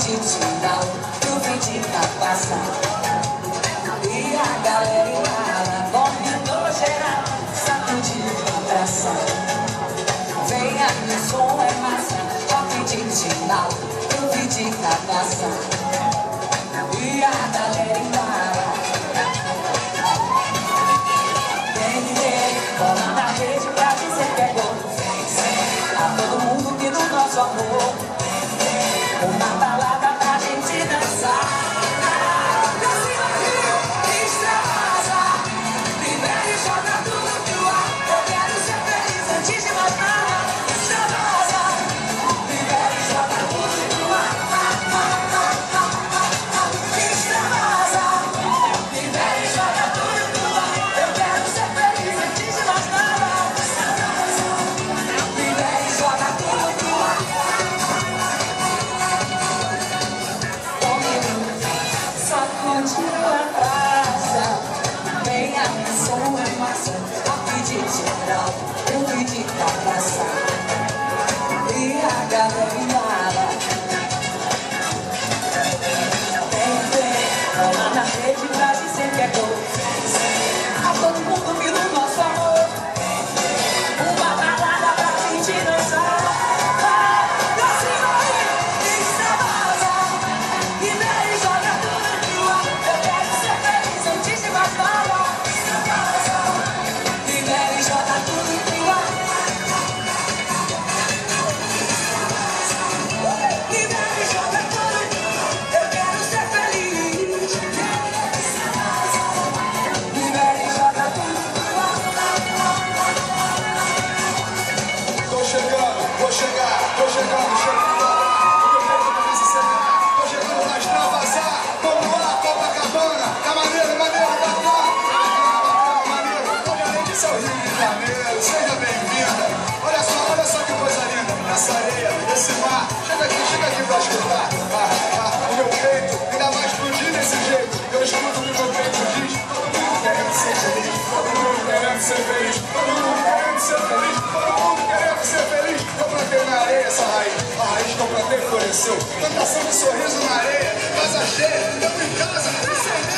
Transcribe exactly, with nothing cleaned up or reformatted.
de tirar, eu vim de capaça. E a galera inala, dominou geral, sacudindo a praça. Venha, meu som é massa, toque de tirar, eu vim de capaça. E a galera inala. Vem, vem, cola na rede pra dizer que é gol. A todo mundo que do nosso amor, uma balada pra gente dançar. Extravasa, libera e joga tudo pro ar. Eu quero ser feliz antes de mais nada. Extravasa, libera e joga tudo pro ar. Extravasa, libera e joga tudo pro ar. Eu quero ser feliz antes de mais nada. Libera e joga tudo pro ar. Sacudiu a praça, venha, o som é massa. Aqui de geral, eu pedi pra praça. E a galera inala. Vem, vem, cola na rede pra dizer que é gol. A todo mundo que do nosso amor, uma balada pra gente dançar. Pra cima aí, extravasa, libera e joga tudo pro ar. Eu quero ser feliz antes de mais nada. Extravasa, libera e joga tudo pro ar. Libera e joga tudo pro ar. Eu quero ser feliz. Libera e joga tudo pro ar. Tô chegando, vou chegar, tô chegando, chegando. Tô chegando pra extravasar. Vamos lá, Copacabana. Tá maneiro, maneiro, bacana. Bacana, maneiro. Hoje além disso é o Rio de Janeiro. Seja bem-vinda. Olha só, olha só que coisa linda. Essa areia, esse mar. Chega aqui, chega aqui pra escutar. Ah, ah, o meu peito ainda vai explodir desse jeito. Eu escuto o que o meu peito diz. Todo mundo querendo ser feliz. Todo mundo querendo ser feliz. Todo mundo querendo ser feliz. Todo mundo querendo ser feliz. Eu plantei na areia essa raiz. A raiz que eu plantei floresceu. Plantação de sorriso na areia. Casa cheia, eu em casa.